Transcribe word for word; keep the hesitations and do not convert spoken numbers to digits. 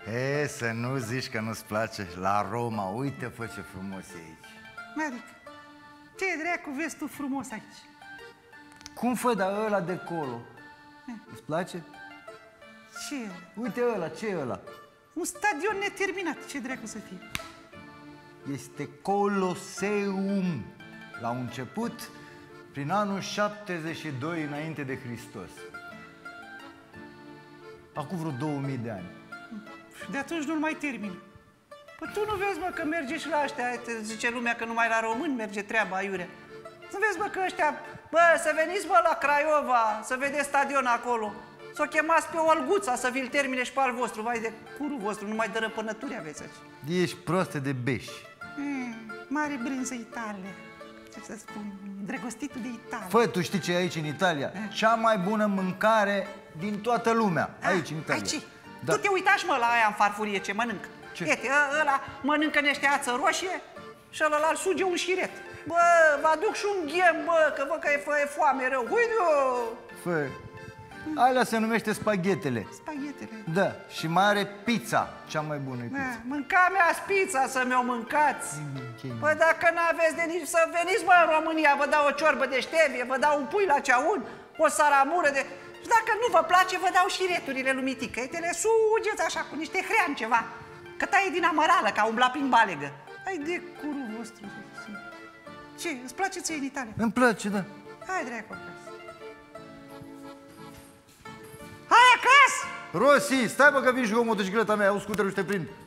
E, să nu zici că nu-ți place la Roma. Uite, fă ce frumos e aici. Maric, ce dracu vezi tu frumos aici? Cum fă, dar ăla de colo? Îți place? Ce? Uite ăla, ce e ăla? Un stadion neterminat, ce dracu să fie? Este Coloseum. La început, prin anul șaptezeci și doi înainte de Hristos. Acum vreo două mii de ani. Și de atunci nu-l mai termin. Păi tu nu vezi, mă, că merge și la ăștia, te zice lumea că numai la români merge treaba aiurea. Să vezi, mă, că ăștia, bă, să veniți, bă, la Craiova, să vedeți stadion acolo. Să o chemați pe Olguța să vi-l termine și pe al vostru, vai de curul vostru, numai de răpânături aveți aici. Ești proastă de beș. Mm, mare brânză Italia. Ce să spun, drăgostitul de Italia. Fă, tu știi ce e aici în Italia? Cea mai bună mâncare din toată lumea. Aici, în Italia. Aici? Da. Tu te uitași, mă, la aia în farfurie ce mănâncă. Ce? Iete, ăla mănâncă niște ață roșie și ălălalt suge un șiret. Bă, vă aduc și un ghem, bă, că văd că e, e foame rău. Uite-o! Fă, alea se numește spaghetele. Spaghetele. Da, și mai are pizza, cea mai bună e Da, pizza. mânca mea pizza să mi-o mâncați. Okay. Păi dacă n-aveți de nici să veniți, mă, în România, vă dau o ciorbă de ștevie, vă dau un pui la ceaun, o saramură de... Și dacă nu vă place, vă dau și returile lui Mitică. Te le sugeți așa, cu niște hrean ceva. Că taie din amărală, ca umbla prin balegă. Hai de curul vostru. Ce, îți place ție în Italia? Îmi place, da. Hai dracu acasă. Hai acasă! Rossi, stai bă că vin și eu motocicleta mea, au scuterul și te prind.